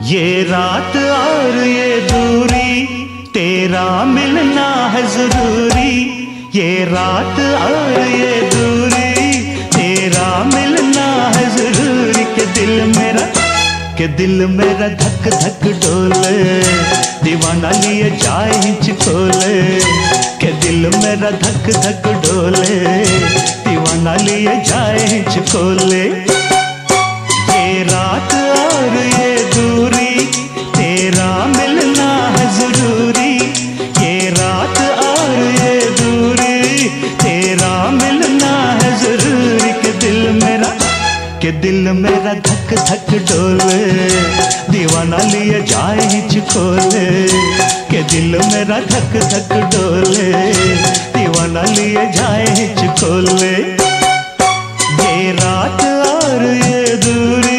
ये रात और ये दूरी, तेरा मिलना है जरूरी। ये रात और ये दूरी, तेरा मिलना है जरूरी। के दिल मेरा धक धक डोले, दीवाना लिए जाए हिचकोले। के दिल मेरा धक धक डोले, दीवाना लिए जाए हिचकोले। ये रात और ये दूरी, तेरा मिलना है जरूरी। ये रात और ये दूरी, तेरा मिलना है जरूरी। के दिल मेरा धक धक डोले, दीवाना लिए जाए हिचकोले। के दिल मेरा धक धक डोले, दीवाना लिए जाए हिचकोले। ये रात और ये दूरी।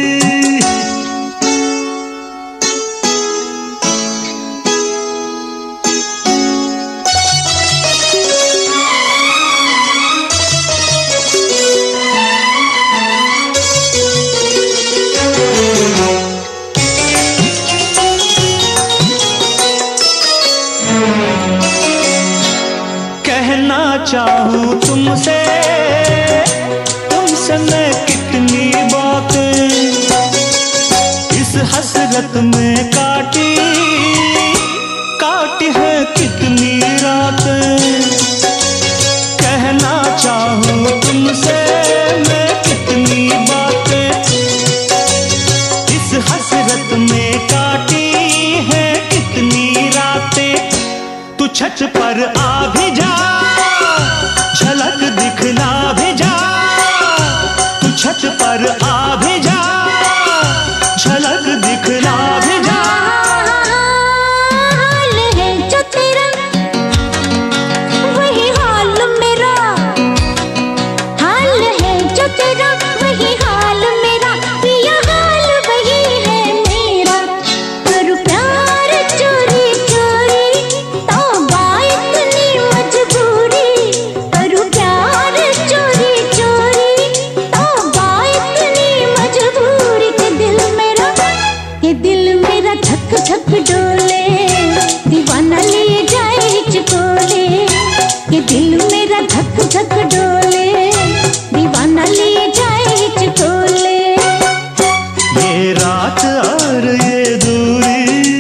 कहना चाहूं तुमसे, तुमसे मैं कितनी बातें इस हसरत में काटी, काटी है कितनी रातें। कहना चाहूं तुमसे मैं कितनी बातें इस हसरत में काटी है कितनी रातें। तू छत पर आ भी जा, झलक दिखला भी जा। तू छत पर आ भी जा, झलक दिखला भी जा। हाल है जो तेरा वही हाल मेरा, हाल है जो तेरा वही हाल मेरा। पिया हाल वही है मेरा, करूं प्यार चोरी चोरी, तौबा इतनी मजबूरी। करूं प्यार चोरी चोरी, तौबा इतनी मजबूरी। के दिल मेरा धक धक डोले, दीवाना लिए जाए हिचकोले। के दिल मेरा धक धक डोले, दीवाना लिए जाए हिचकोले। ये रात और ये दूरी।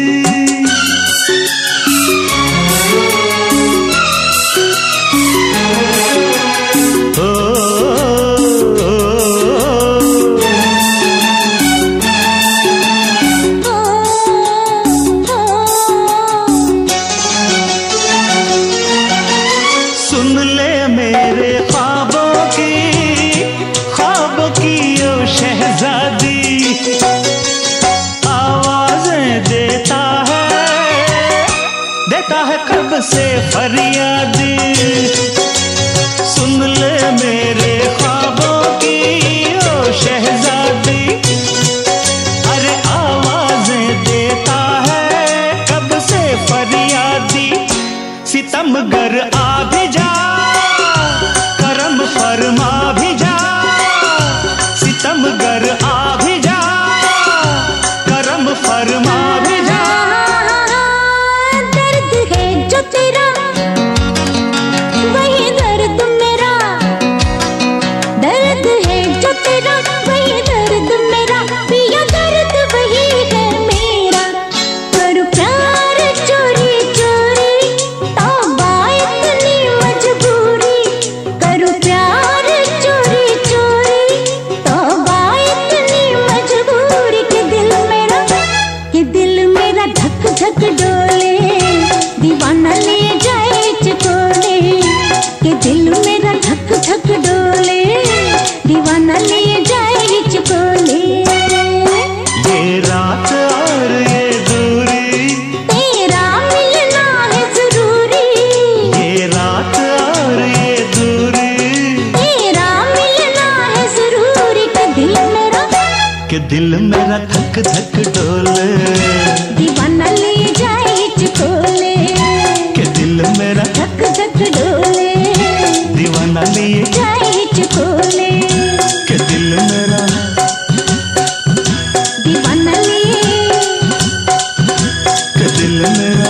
सुन ले मेरे ख्वाबों की ओ शहजादी। आवाजें देता है कब से फरियादी। सुन ले मेरे ख्वाबों की ओ शहजादी। अरे आवाजें देता है कब से फरियादी। सितमगर आ भी जा, करम फरमा भी जा। सितमगर आ भी जा, करम फरमा भी जा। दर्द है जो तेरा वही दर्द मेरा, दर्द है जो तेरा वही दर्द मेरा। पिया दर्द वही है मेरा, करूं प्यार चोरी चोरी, तौबा इतनी मजबूरी। करूं प्यार चोरी चोरी, तौबा इतनी मजबूरी। के दिल मेरा धक धक डोले, दीवाना लिए जाए हिचकोले। के दिल मेरा धक धक डोले, दीवाना लिए जाए हिचकोले। ये रात और ये दूरी, तेरा मिलना है जरूरी। ये रात और ये दूरी। तेरा मिलना है जरूरी। के दिल मेरा धक धक डोले, दीवाना लिए जाए हिचकोले। के दिल मेरा धक धक डोले, दीवाना लिए जाए हिचकोले। के दिल मेरा दीवाना लिए दिल मेरा